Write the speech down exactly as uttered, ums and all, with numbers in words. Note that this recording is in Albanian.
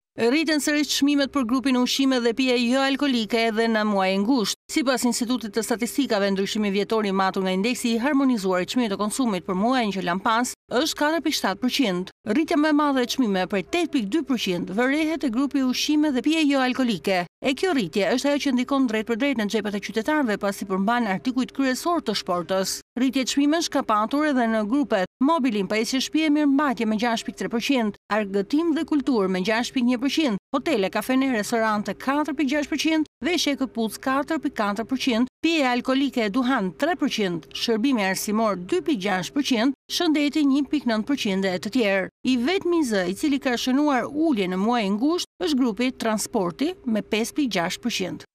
Rriten sërish çmimet për grupin ushqime dhe pije jo alkolike edhe në muaj ngushtë. Sipas Institutit të Statistikave, ndryshimi vjetor i matur nga indeksi i harmonizuar i çmimeve të konsumit për muajin që lan pas është katër pikë shtatë përqind. Rritja më e madhe e çmimeve për tetë pikë dy përqind vërehet te grupi ushqime dhe pije jo alkolike. E kjo rritje është ajo që ndikon drejt për drejt në xhepet e qytetarëve pasi përmban artikujt kryesor të shportës. Rritja e çmimesh ka patur edhe në grupet mobilin, pajisje shtëpie e mirëmbajtje me gjashtë pikë tre përqind, argëtim dhe kulturë me gjashtë pikë një përqind, hotele, kafene, restorante katër pikë gjashtë përqind, veshje e këpucë katër pikë katër përqind, pije alkolike e duhan tre përqind, shërbimi arsimor dy pikë gjashtë përqind, shëndeti një pikë nëntë përqind e të tjerë. I vetmi zë i cili ka shënuar ulje në muajin ngushtë është grupi transporti me pesë pikë gjashtë përqind.